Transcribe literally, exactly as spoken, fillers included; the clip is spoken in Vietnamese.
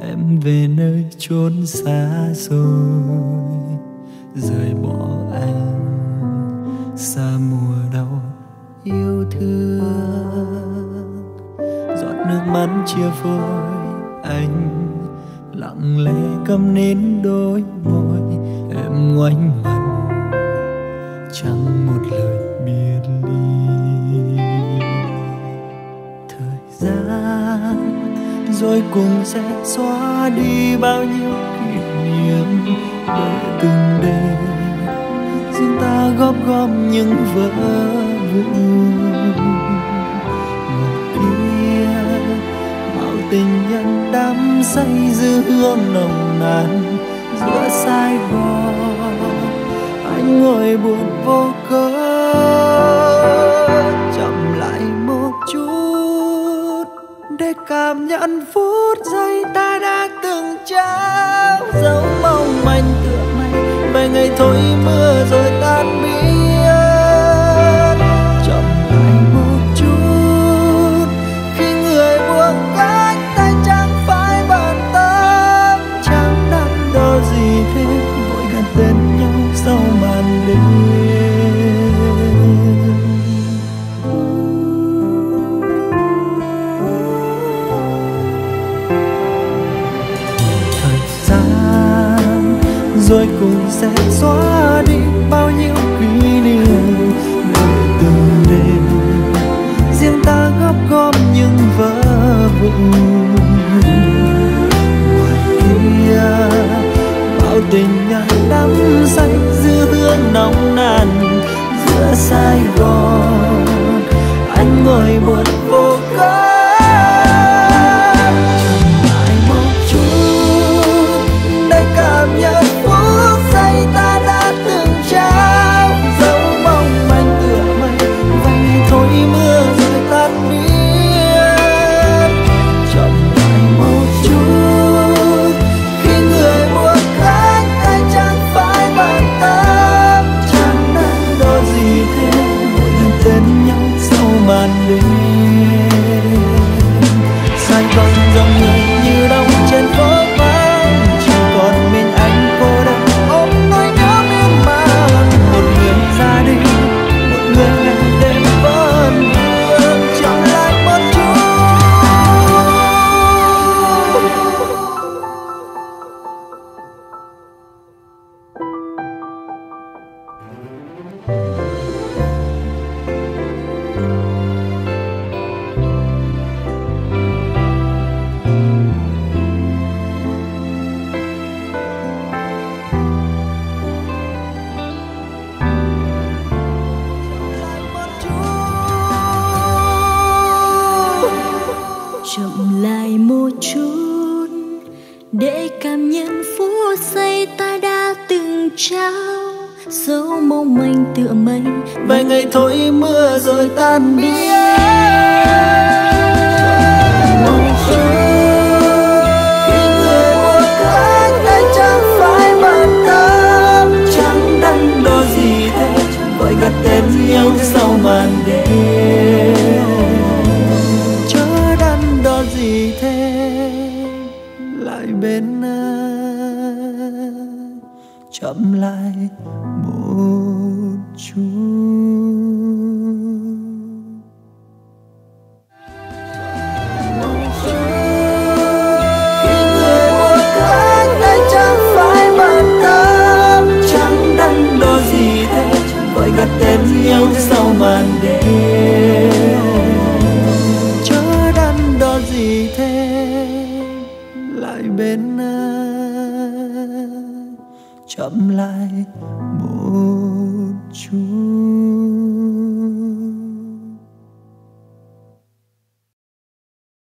em về nơi chốn xa xôi, rời bỏ anh xa mùa đau yêu thương. Giọt nước mắt chia phôi, anh lặng lẽ câm nín đôi môi, em ngoảnh mặt chẳng một lời biệt ly. Thời gian rồi cùng sẽ xóa đi bao nhiêu kỷ niệm, để từng đêm riêng ta góp gom những vỡ vụn. Ngoài kia bao tình nhân đắm say dư hương nồng nàn giữa Sài Gòn, anh ngồi buồn vô cớ. Chậm lại một chút để cảm nhận phút giây ta đã từng trao dấu mong manh tựa mây, vài ngày thôi mưa rồi tan biến. Chậm lại một chút khi người buông cánh tay, chẳng phải bận tâm, chẳng đắn đo gì thêm, vội gần tên nhau sau màn đêm. Thời gian rồi cùng sẽ xóa đi bao nhiêu kỷ niệm, để từng đêm riêng ta góp gom những vỡ vụn. Ngoài kia bao tình nhân đắm say dư hương nồng nàn giữa Sài Gòn, anh ngồi buồn vô cớ. Chậm lại một chút để cảm nhận phút giây ta đã từng trao dấu mong manh tựa mây, vài ngày thôi mưa rồi tan biến. Chậm lại một chút khi người buông cánh tay, chẳng phải bận tâm, chẳng đắn đo gì thêm, vội gần tên nhau sau màn đêm. Sài Gòn dòng người như đông trên phố vắng, chỉ còn mình anh cô đơn ôm nỗi nhớ miên man. Một người ra đi, một người ngày đêm vẫn vương. Chậm lại một chút. Chậm lại một chút để cảm nhận phút giây ta đã từng trao dấu mong manh tựa mây, Vài ngày thôi mưa rồi tan biến. Một chút khi người buông cánh tay, chẳng phải bận tâm, chẳng đắn đo gì thêm, vội gạt tên nhau sau màn đêm. Chớ đắn đo gì thêm, lại bên anh. Chậm lại một chút. Một chút khi người buông cánh tay, chẳng phải bận tâm, chẳng đắn đo gì thêm, vội gạt tên nhau sau màn đêm. Chớ đắn đo gì thêm, lại bên anh. Chậm lại một chút.